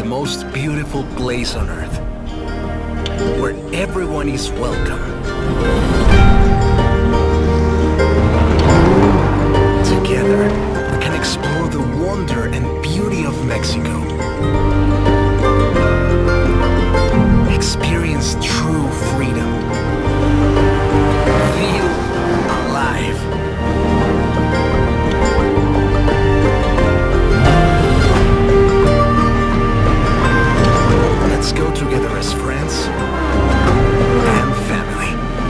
the most beautiful place on earth, where everyone is welcome. Together, we can explore the wonder and beauty of Mexico. Experience true freedom. Feel alive. Let's go together as friends and family.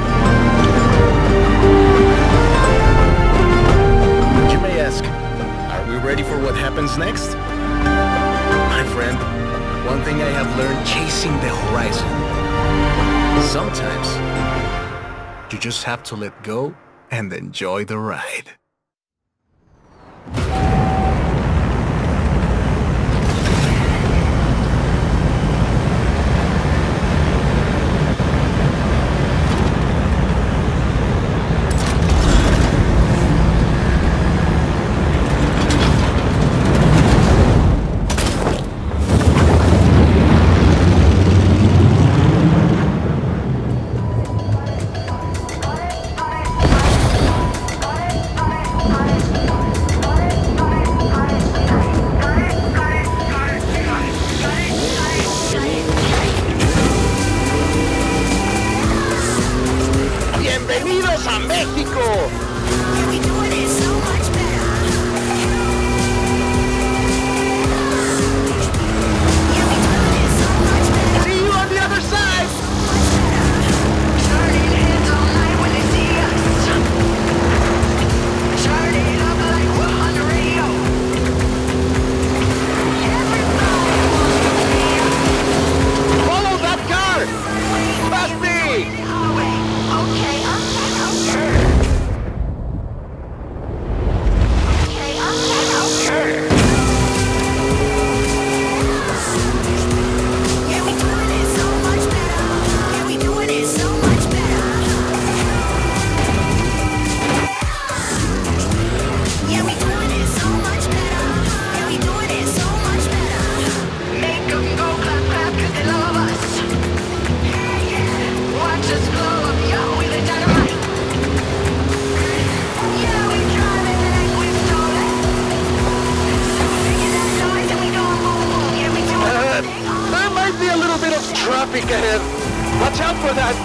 You may ask, are we ready for what happens next? My friend, one thing I have learned chasing the horizon. Sometimes, you just have to let go and enjoy the ride. ¡Bienvenidos a México! See you on the other side! Turning heads all night when they see us. Turn it up like we're on the radio. Everybody wants to be us. Follow that car! Past me! Okay, okay. Yeah, we doing it so much better. Yeah, we doing it so much better. Yeah, we doing it so much better. Yeah, we doing it so much better. Make 'em go clap, clap, 'cause they love us. Watch us blow up, yo, with the dynamite. Yeah, we drive it like we stole it. Making that noise and we going boom, boom. Yeah, we doing it. There might be a little bit of traffic ahead. Watch out for that.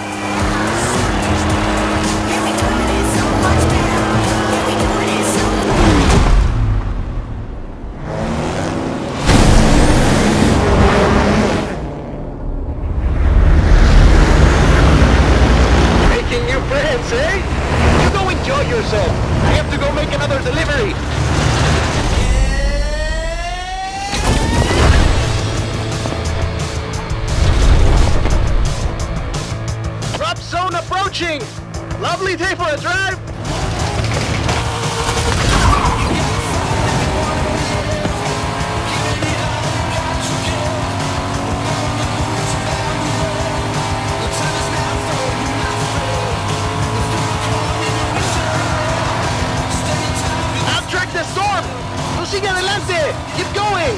Yeah, we doing it so much better. Yeah, we doing it so Making new friends, eh? You go enjoy yourself. I have to go make another delivery. Drop zone approaching. Lovely day for a drive. Track the storm! Tú sigue adelante! Keep going!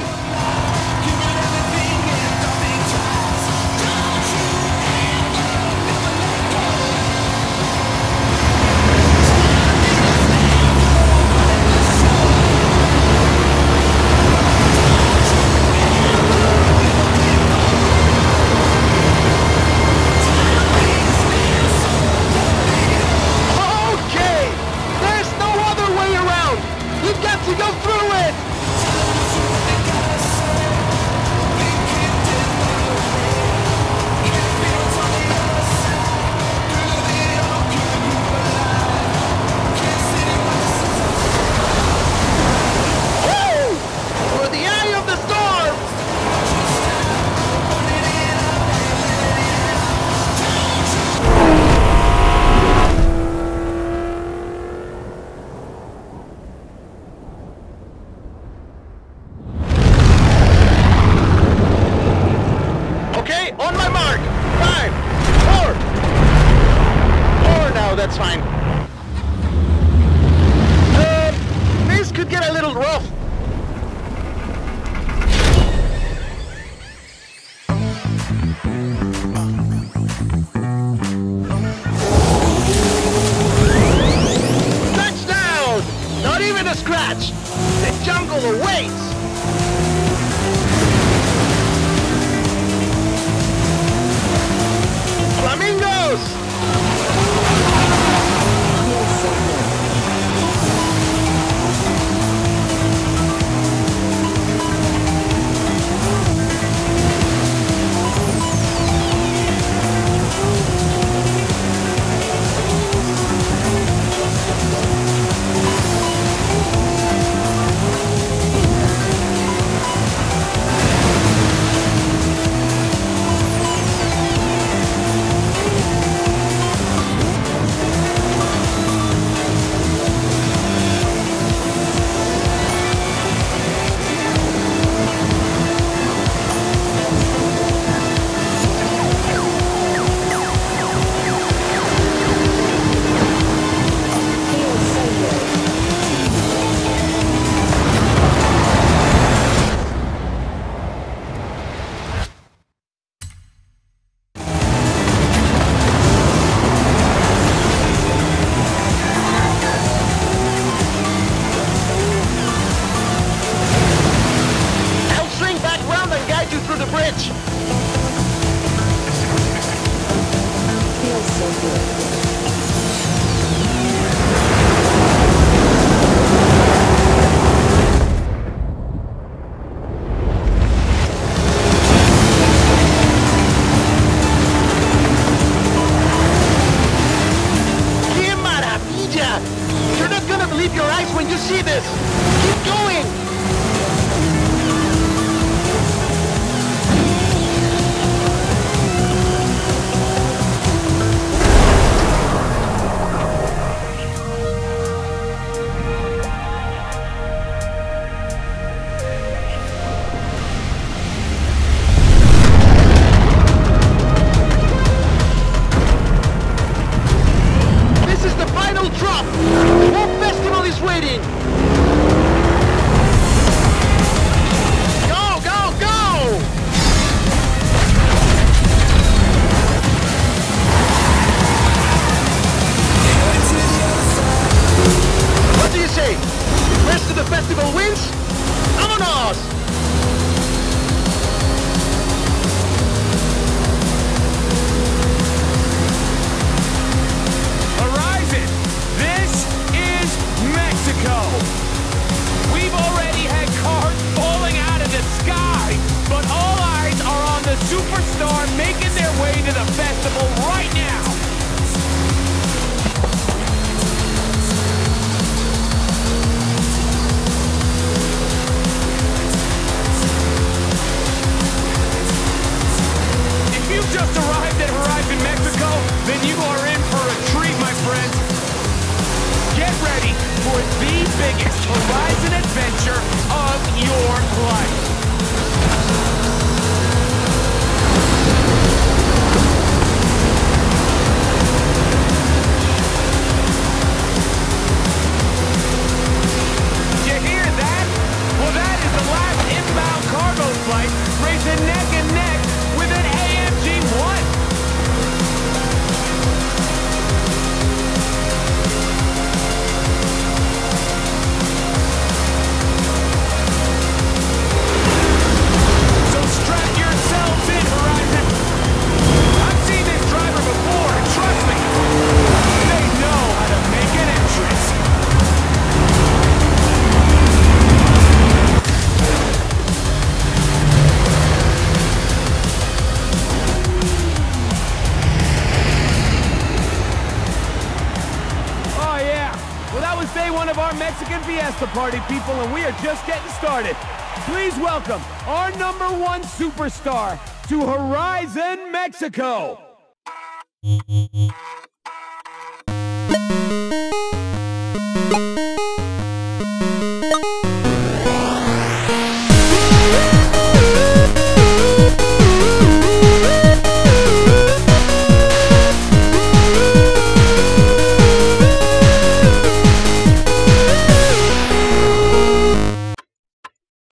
Touchdown! Not even a scratch! The jungle awaits! Flamingos! Mexican Fiesta Party, people, and we are just getting started. Please welcome our #1 superstar to Horizon, Mexico.